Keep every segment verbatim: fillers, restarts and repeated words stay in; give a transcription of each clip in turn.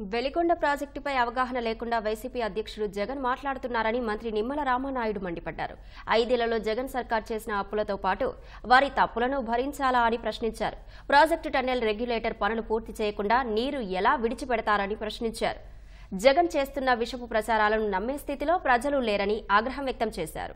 వెలిగొండ ప్రాజెక్టుపై అవగాహన లేకుండా వైసీపీ అధ్యక్షుడు జగన్ మాట్లాడుతున్నారని మంత్రి నిమ్మల రామానాయుడు మండిపడ్డారు. ఐదేళ్లలో జగన్ సర్కార్ చేసిన అప్పులతో పాటు వారి తప్పులను భరించాలా అని ప్రశ్నించారు. ప్రాజెక్టు టన్నెల్ రెగ్యులేటర్ పనులు పూర్తి చేయకుండా నీరు ఎలా విడిచిపెడతారని ప్రశ్నించారు. జగన్ చేస్తున్న విషపు ప్రచారాలను నమ్మే స్థితిలో ప్రజలు లేరని ఆగ్రహం వ్యక్తం చేశారు.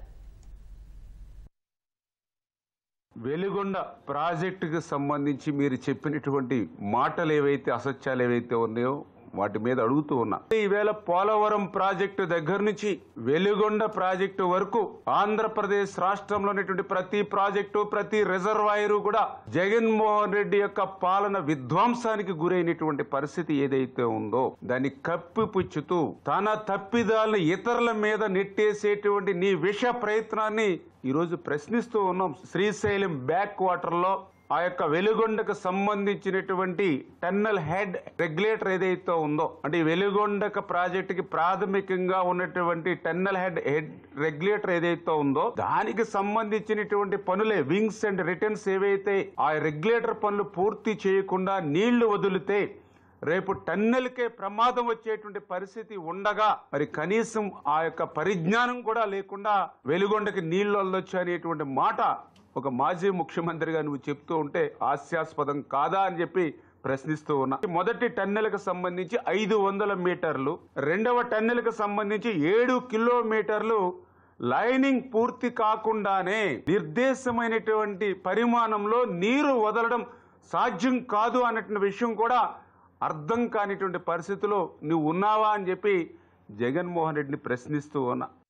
వెలిగొండ ప్రాజెక్టుకు సంబంధించి మీరు చెప్పినటువంటి మాటలు ఏవైతే అసత్యాలు ఏవైతే ఉన్నాయో వాటి మీద అడుగుతూ ఉన్నా. ఈవేళ పోలవరం ప్రాజెక్టు దగ్గర నుంచి వెలిగొండ ప్రాజెక్టు వరకు ఆంధ్రప్రదేశ్ రాష్ట్రంలో ఉన్నటువంటి ప్రతి ప్రాజెక్టు ప్రతి రిజర్వాయరు కూడా జగన్మోహన్ రెడ్డి యొక్క పాలన విధ్వంసానికి గురైనటువంటి పరిస్థితి ఏదైతే ఉందో దాన్ని కప్పిపుచ్చుతూ తన తప్పిదాలను ఇతరుల మీద నెట్టేసేటువంటి నీ విష ప్రయత్నాన్ని ఈరోజు ప్రశ్నిస్తూ ఉన్నాం. శ్రీశైలం బ్యాక్ వాటర్ లో ఆ యొక్క వెలిగొండకు సంబంధించినటువంటి టన్నెల్ హెడ్ రెగ్యులేటర్ ఏదైతే ఉందో అంటే వెలిగొండక ప్రాజెక్టుకి ప్రాథమికంగా ఉన్నటువంటి టన్నెల్ హెడ్ హెడ్ రెగ్యులేటర్ ఏదైతే ఉందో దానికి సంబంధించినటువంటి పనులే వింగ్స్ అండ్ రిటర్న్స్ ఏవైతే ఆ రెగ్యులేటర్ పనులు పూర్తి చేయకుండా నీళ్లు వదిలితే రేపు టన్నెల్కే ప్రమాదం వచ్చేటువంటి పరిస్థితి ఉండగా మరి కనీసం ఆ యొక్క పరిజ్ఞానం కూడా లేకుండా వెలిగొండకి నీళ్లు వదలొచ్చు అనేటువంటి మాట ఒక మాజీ ముఖ్యమంత్రిగా నువ్వు చెప్తూ ఉంటే హాస్యాస్పదం కాదా అని చెప్పి ప్రశ్నిస్తూ ఉన్నా. మొదటి టన్నెల్కు సంబంధించి ఐదు వందల మీటర్లు రెండవ టన్నెల్కు సంబంధించి ఏడు కిలోమీటర్లు లైనింగ్ పూర్తి కాకుండానే నిర్దేశమైనటువంటి పరిమాణంలో నీరు వదలడం సాధ్యం కాదు అన్నటువంటి విషయం కూడా అర్థం కానిటువంటి పరిస్థితిలో నువ్వు ఉన్నావా అని చెప్పి జగన్మోహన్ రెడ్డిని ప్రశ్నిస్తూ ఉన్నా.